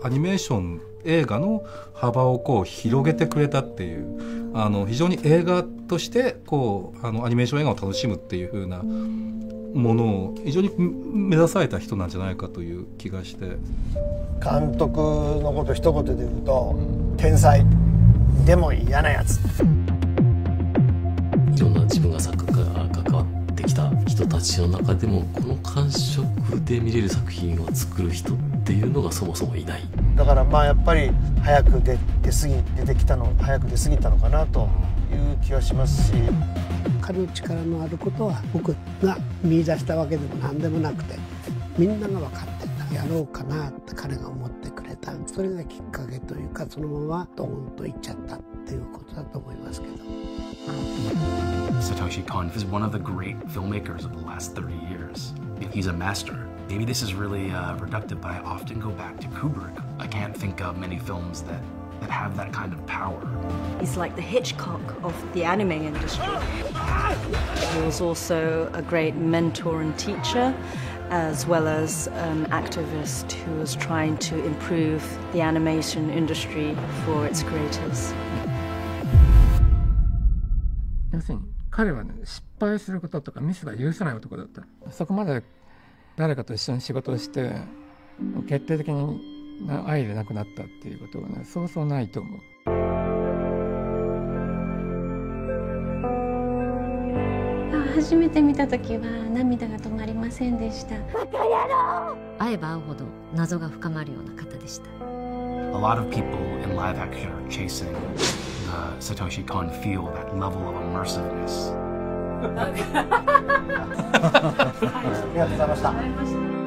アニメーション映画の幅をこう広げてくれたっていう、非常に映画としてこうアニメーション映画を楽しむっていう風なものを非常に目指された人なんじゃないかという気がして。 監督のこと一言で言うと天才でも嫌なやつ。 いろんな自分が作家が関わってきた人たちの中でもこの感触で見れる作品を作る人っていうのがそもそもいない。 だからまあやっぱり早く出てきたの早く出過ぎたのかなという気はしますし、 彼の力のあることは僕が見出したわけでも何でもなくて、みんなが分かってた、やろうかなって彼が思ってくれた、それがきっかけというか、そのままドーンといっちゃったっていうことだと思いますけど。 Satoshi Kon is one of the great filmmakers of the last 30 years. He's a master. Maybe this is really reductive, but I often go back to Kubrick. I can't think of many films that have that kind of power. He's like the Hitchcock of the anime industry. He was also a great mentor and teacher, as well as an activist who was trying to improve the animation industry for its creators. 要するに彼はね、失敗することとかミスが許さない男だった。そこまで誰かと一緒に仕事をして決定的に愛でなくなったっていうことはね、そうそうないと思う。 初めて見た時は涙が止まりませんでした。会えば会うほど謎が深まるような方でした。 A lot of people in live action are chasing the Satoshi Kon feel, that level of immersiveness. ありがとうございました。